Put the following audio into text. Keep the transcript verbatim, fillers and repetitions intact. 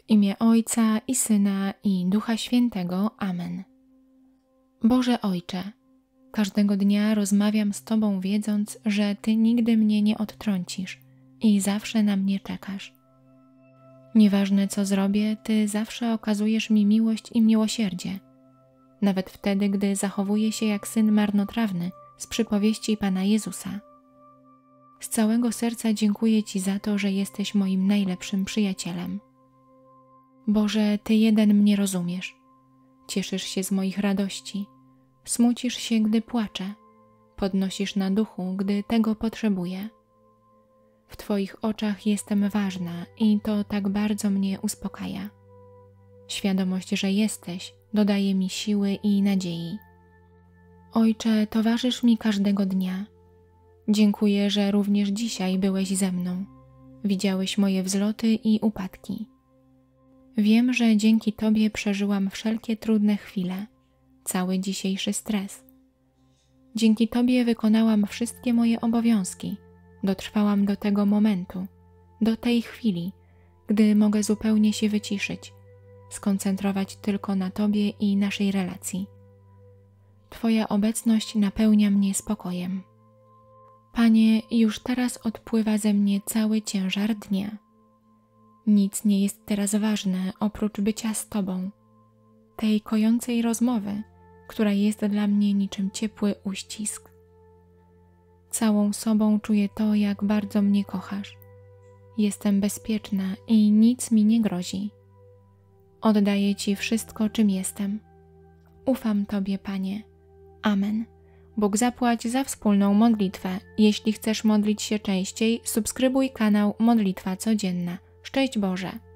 W imię Ojca i Syna i Ducha Świętego. Amen. Boże Ojcze, każdego dnia rozmawiam z Tobą, wiedząc, że Ty nigdy mnie nie odtrącisz i zawsze na mnie czekasz. Nieważne co zrobię, Ty zawsze okazujesz mi miłość i miłosierdzie, nawet wtedy, gdy zachowuję się jak syn marnotrawny z przypowieści Pana Jezusa. Z całego serca dziękuję Ci za to, że jesteś moim najlepszym przyjacielem. Boże, Ty jeden mnie rozumiesz. Cieszysz się z moich radości. Smucisz się, gdy płaczę. Podnosisz na duchu, gdy tego potrzebuję. W Twoich oczach jestem ważna i to tak bardzo mnie uspokaja. Świadomość, że jesteś, dodaje mi siły i nadziei. Ojcze, towarzysz mi każdego dnia. Dziękuję, że również dzisiaj byłeś ze mną. Widziałeś moje wzloty i upadki. Wiem, że dzięki Tobie przeżyłam wszelkie trudne chwile, cały dzisiejszy stres. Dzięki Tobie wykonałam wszystkie moje obowiązki, dotrwałam do tego momentu, do tej chwili, gdy mogę zupełnie się wyciszyć, skoncentrować tylko na Tobie i naszej relacji. Twoja obecność napełnia mnie spokojem. Panie, już teraz odpływa ze mnie cały ciężar dnia. Nic nie jest teraz ważne oprócz bycia z Tobą, tej kojącej rozmowy, która jest dla mnie niczym ciepły uścisk. Całą sobą czuję to, jak bardzo mnie kochasz. Jestem bezpieczna i nic mi nie grozi. Oddaję Ci wszystko, czym jestem. Ufam Tobie, Panie. Amen. Bóg zapłać za wspólną modlitwę. Jeśli chcesz modlić się częściej, subskrybuj kanał Modlitwa Codzienna. Szczęść Boże!